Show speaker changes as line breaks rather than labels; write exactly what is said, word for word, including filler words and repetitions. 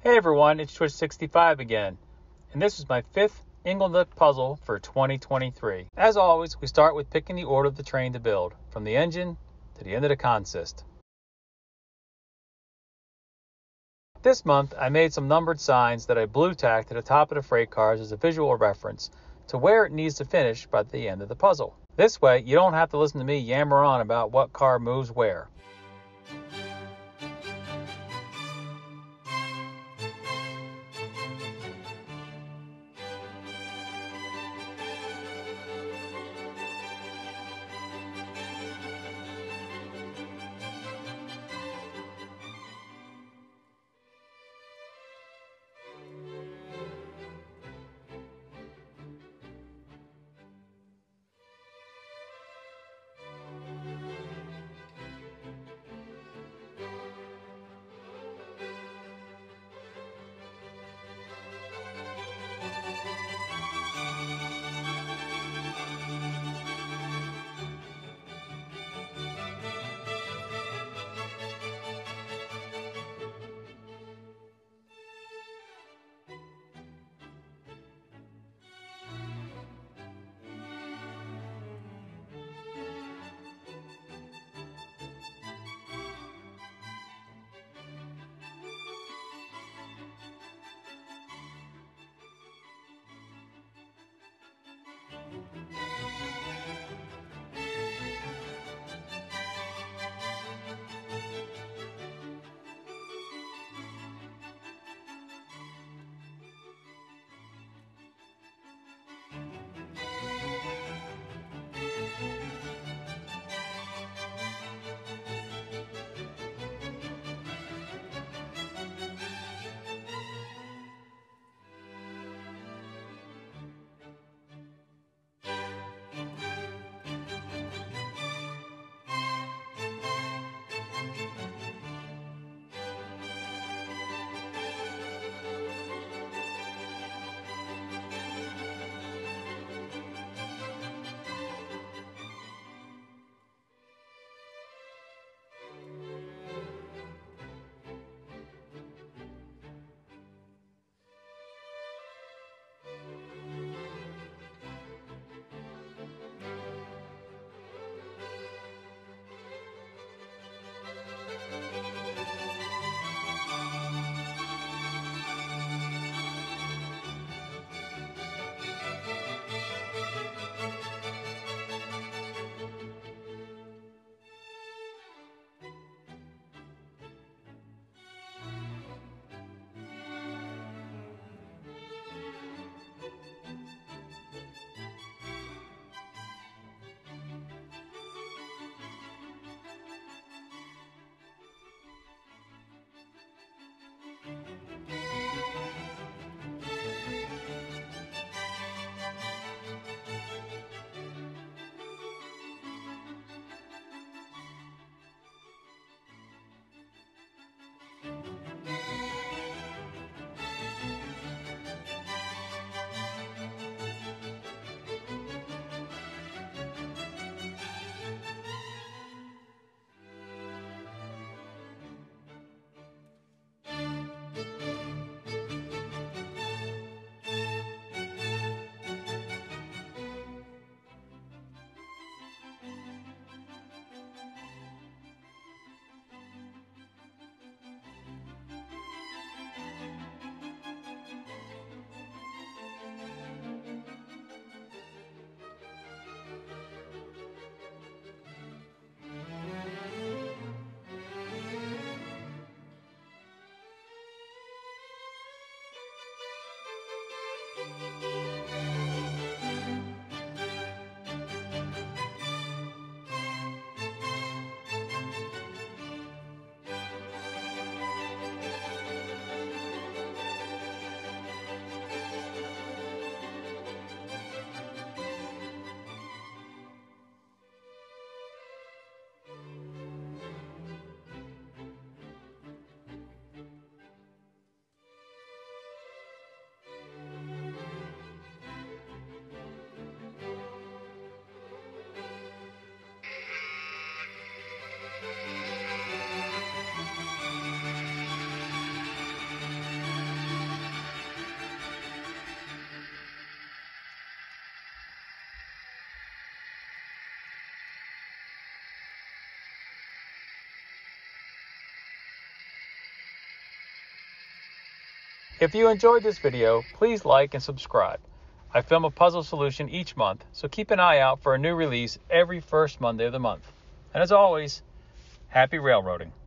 Hey everyone, it's Twitch sixty-five again, and this is my fifth Inglenook puzzle for twenty twenty-three. As always, we start with picking the order of the train to build, from the engine to the end of the consist. This month, I made some numbered signs that I blue tacked to the top of the freight cars as a visual reference to where it needs to finish by the end of the puzzle. This way, you don't have to listen to me yammer on about what car moves where. If you enjoyed this video, please like and subscribe. I film a puzzle solution each month, so keep an eye out for a new release every first Monday of the month. And as always, happy railroading.